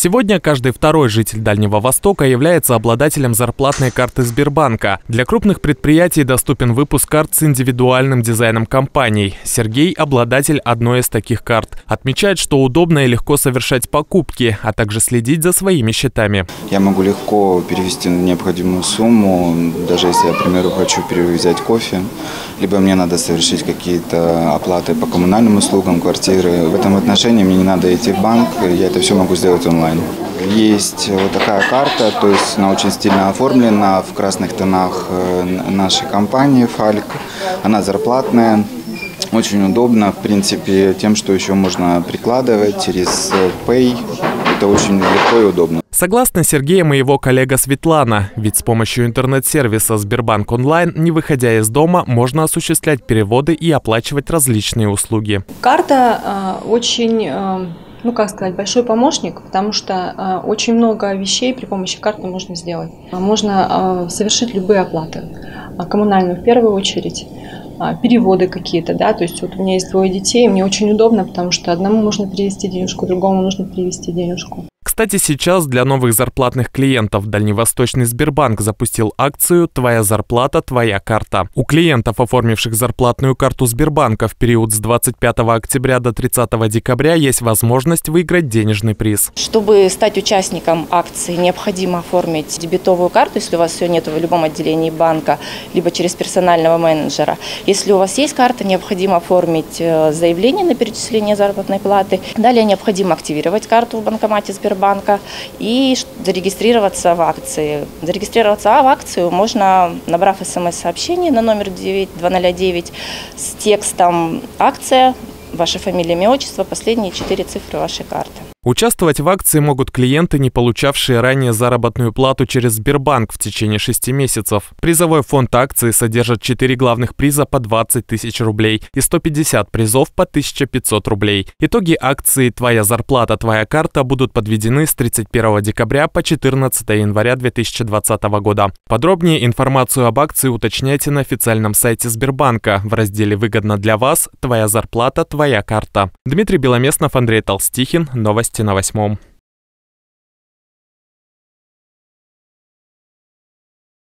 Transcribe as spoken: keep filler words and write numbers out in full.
Сегодня каждый второй житель Дальнего Востока является обладателем зарплатной карты Сбербанка. Для крупных предприятий доступен выпуск карт с индивидуальным дизайном компаний. Сергей – обладатель одной из таких карт. Отмечает, что удобно и легко совершать покупки, а также следить за своими счетами. Я могу легко перевести необходимую сумму, даже если я, к примеру, хочу взять кофе, либо мне надо совершить какие-то оплаты по коммунальным услугам, квартиры. В этом отношении мне не надо идти в банк, я это все могу сделать онлайн. Есть вот такая карта, то есть она очень стильно оформлена в красных тонах нашей компании «Фальк». Она зарплатная, очень удобно, в принципе, тем, что еще можно прикладывать через Pay. Это очень легко и удобно. Согласна Сергеем и его коллега Светлана, ведь с помощью интернет-сервиса Сбербанк онлайн, не выходя из дома, можно осуществлять переводы и оплачивать различные услуги. Карта э, очень... Э... Ну, как сказать, большой помощник, потому что э, очень много вещей при помощи карты можно сделать. Можно э, совершить любые оплаты, э, коммунальные в первую очередь, э, переводы какие-то, да, то есть вот у меня есть двое детей, мне очень удобно, потому что одному можно перевести денежку, другому нужно перевести денежку. Кстати, сейчас для новых зарплатных клиентов Дальневосточный Сбербанк запустил акцию «Твоя зарплата, твоя карта». У клиентов, оформивших зарплатную карту Сбербанка в период с двадцать пятого октября до тридцатого декабря, есть возможность выиграть денежный приз. Чтобы стать участником акции, необходимо оформить дебетовую карту, если у вас ее нет в любом отделении банка, либо через персонального менеджера. Если у вас есть карта, необходимо оформить заявление на перечисление заработной платы. Далее необходимо активировать карту в банкомате Сбербанка и зарегистрироваться в акции. Зарегистрироваться в акцию можно, набрав смс-сообщение на номер девять два ноль девять с текстом «Акция», ваша фамилия, имя, отчество, последние четыре цифры вашей карты. Участвовать в акции могут клиенты, не получавшие ранее заработную плату через Сбербанк в течение шести месяцев. Призовой фонд акции содержит четыре главных приза по двадцать тысяч рублей и сто пятьдесят призов по тысяче пятьсот рублей. Итоги акции «Твоя зарплата, твоя карта» будут подведены с тридцать первого декабря по четырнадцатое января две тысячи двадцатого года. Подробнее информацию об акции уточняйте на официальном сайте Сбербанка в разделе «Выгодно для вас. Твоя зарплата, твоя карта». Дмитрий Беломеснов, Андрей Толстихин. Новости на восьмом.